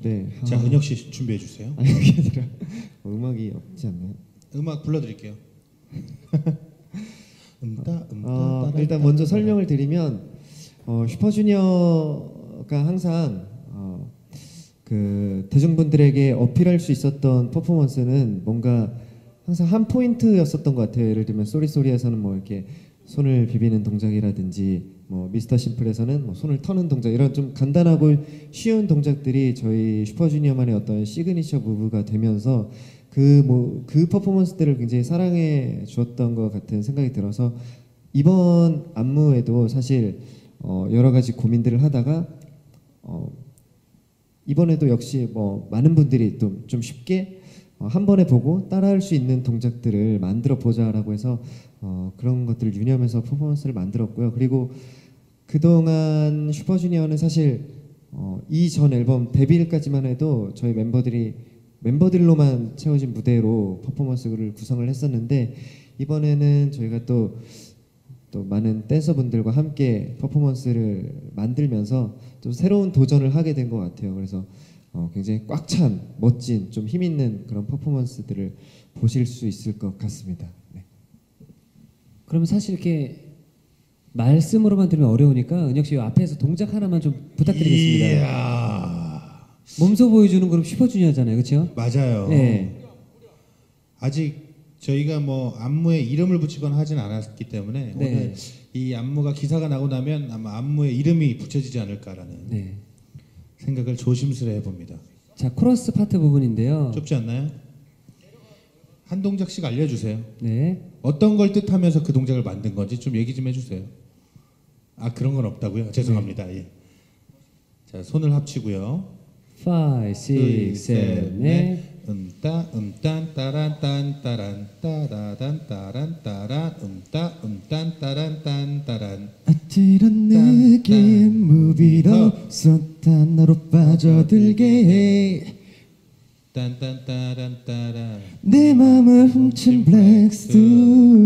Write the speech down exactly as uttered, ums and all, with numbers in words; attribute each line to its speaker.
Speaker 1: 네.
Speaker 2: 자, 은혁 씨 준비해 주세요.
Speaker 1: 아니 그게 아니라 어, 음악이 없지 않나요?
Speaker 2: 음악 불러드릴게요. 음따 음따
Speaker 1: 어,
Speaker 2: 따라,
Speaker 1: 일단
Speaker 2: 따라,
Speaker 1: 먼저
Speaker 2: 따라.
Speaker 1: 설명을 드리면 어, 슈퍼주니어가 항상 어, 그 대중분들에게 어필할 수 있었던 퍼포먼스는 뭔가 항상 한 포인트였었던 것 같아요. 예를 들면 쏘리쏘리에서는 뭐 이렇게 손을 비비는 동작이라든지 뭐 미스터 심플에서는 뭐 손을 터는 동작, 이런 좀 간단하고 쉬운 동작들이 저희 슈퍼주니어만의 어떤 시그니처 무브가 되면서 그 뭐 그 퍼포먼스들을 굉장히 사랑해 주었던 것 같은 생각이 들어서 이번 안무에도 사실 어 여러 가지 고민들을 하다가 어 이번에도 역시 뭐 많은 분들이 또 좀 쉽게 어 한 번에 보고 따라할 수 있는 동작들을 만들어 보자라고 해서 어 그런 것들을 유념해서 퍼포먼스를 만들었고요. 그리고 그동안 슈퍼주니어는 사실 어 이전 앨범 데뷔일까지만 해도 저희 멤버들이 멤버들로만 채워진 무대로 퍼포먼스를 구성을 했었는데 이번에는 저희가 또, 또 많은 댄서분들과 함께 퍼포먼스를 만들면서 좀 새로운 도전을 하게 된 것 같아요. 그래서 어 굉장히 꽉 찬 멋진 좀 힘 있는 그런 퍼포먼스들을 보실 수 있을 것 같습니다. 네.
Speaker 3: 그러면 사실 이렇게 말씀으로만 들으면 어려우니까 은혁 씨 앞에서 동작 하나만 좀 부탁드리겠습니다.
Speaker 2: 이야.
Speaker 3: 몸소 보여주는 그룹 슈퍼주니어잖아요, 그렇죠?
Speaker 2: 맞아요.
Speaker 3: 네.
Speaker 2: 아직 저희가 뭐 안무에 이름을 붙이거나 하진 않았기 때문에
Speaker 3: 네.
Speaker 2: 오늘 이 안무가 기사가 나고 나면 아마 안무에 이름이 붙여지지 않을까라는
Speaker 3: 네.
Speaker 2: 생각을 조심스레 해봅니다.
Speaker 3: 자, 코러스 파트 부분인데요.
Speaker 2: 좁지 않나요? 한 동작씩 알려주세요.
Speaker 3: 네.
Speaker 2: 어떤 걸 뜻하면서 그 동작을 만든 건지 좀 얘기 좀 해주세요. 아, 그런 건 없다고요? 죄송합니다. 예. 자, 손을 합치고요.
Speaker 3: five, six, seven, eight.
Speaker 2: 음따 음딴 따란 딴 따란 따라단 따란 따란 음따 음딴 따란 딴 따란
Speaker 1: 아찔한 느낌 무비로 쏟아나로 빠져들게 해
Speaker 2: 딴딴 따란 따란
Speaker 1: 내 맘을 훔친 블랙스톤